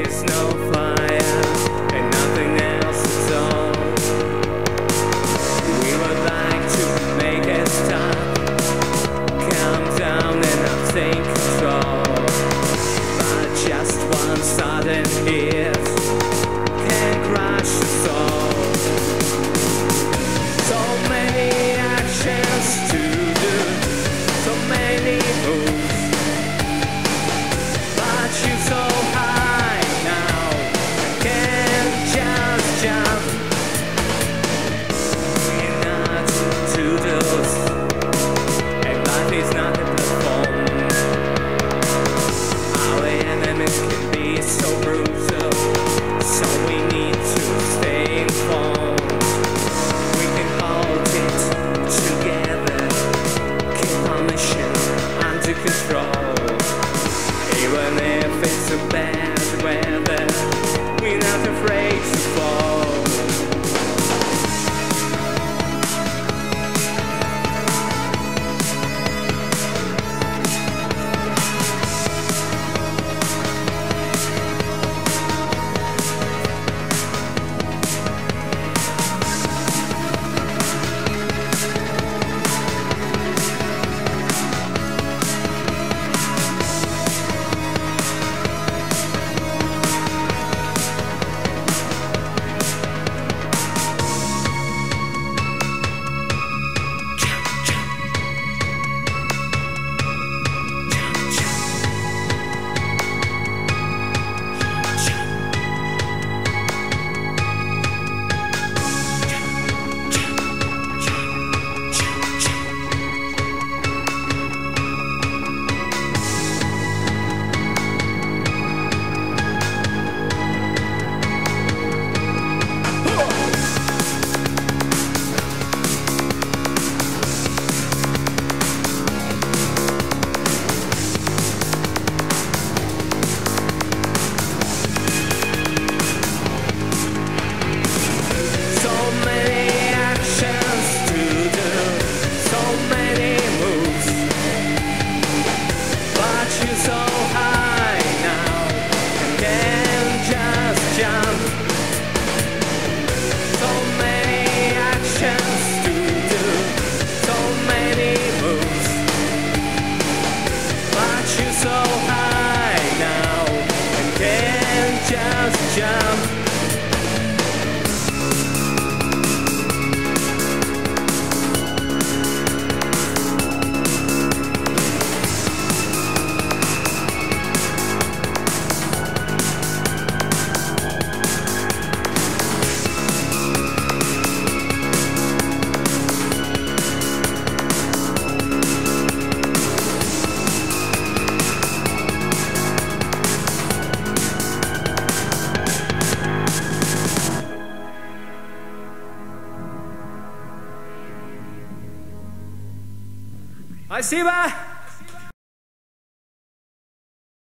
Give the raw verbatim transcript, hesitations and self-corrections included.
is no fire and nothing else at all. We would like to make it stop, calm down and not take control. But just one sudden hit can crush us all. So many actions to do, so many moves, but you're so high now, I can't just jump. We're not doodles, and life is not a platform. Our enemies can be so brutal, so we need to stay informed. We can hold it together, keep our mission under control. Even if it's a bad weather, we're not afraid to fall. Just jump. Спасибо!